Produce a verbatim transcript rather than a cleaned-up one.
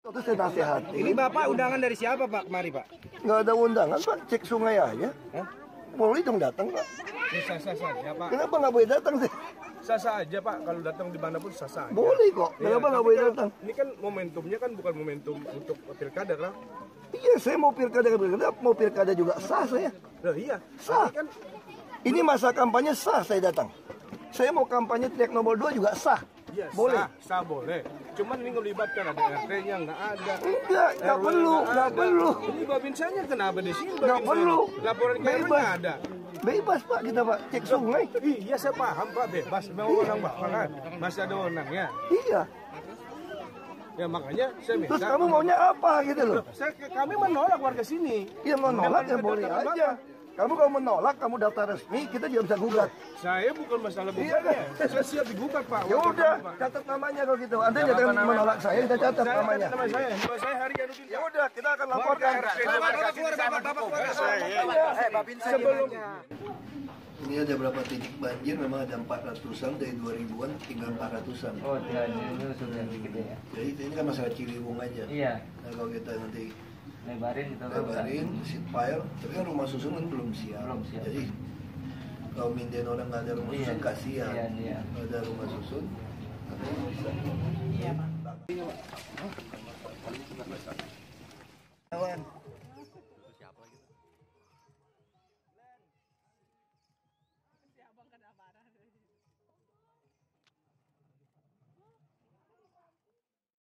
Terus saya nasihati. Ini Bapak undangan dari siapa Pak kemari Pak? Nggak ada undangan Pak, cek sungai aja. Hah? Boleh dong datang Pak. Sah-sah saja Pak. Kenapa nggak boleh datang sih? Sah-sah aja Pak, kalau datang di mana pun sah-sah aja. Boleh kok, kenapa nggak boleh kan, datang? Ini kan momentumnya kan bukan momentum untuk pilkada kan? Iya, saya mau pilkada, pilkada, mau pilkada juga sah saya. Nah, iya, Sah. kan Ini masa kampanye sah saya datang. Saya mau kampanye teriak nomor dua juga sah. iya, Boleh. sah, sah boleh. Cuman ini ngelibatkan ada R T-nya nggak ada. Enggak, nggak R W perlu, nggak ada. perlu. Ini babinsanya kenapa di sini? Nggak babinsanya? perlu. Laporan ke R W Bebas. nggak ada. Bebas Pak kita Pak, cek sungai. Iya saya paham Pak, bebas. Mau orang Bapak kan, masih ada wewenangnya. Iya. Ya makanya saya minta. Terus kamu maunya apa gitu loh? Saya, kami menolak warga sini. Ya mau nolak ya Dengan boleh kedatangan aja. Bapak. Kamu kalau menolak, kamu daftar resmi, kita juga bisa gugat. Saya bukan masalah Iya, bukannya. Saya siap digugat Pak. Ya Warga udah, Bapak. catat namanya kalau gitu. Anda jangan menolak saya, kita catat Saya namanya. nama saya, nama saya Hari Yanudin. Ya udah, kita akan laporkan. Sebelum Ini ada berapa titik banjir? Memang ada empat ratusan dari dua ribuan, tinggal empat ratusan. Oh, tidak, ini sudah dikit ya. Jadi ini kan masalah Ciliwung aja. Iya, Nah, kalau kita nanti lebarin gitu kan. lebarin, seat pile, tapi kan rumah susun kan belum siap. Belum siap. Jadi kalau minden orang nggak ada rumah Iya. susun kasihan. Iya, iya. Kalau ada rumah susun, katanya bisa. Iya, Pak.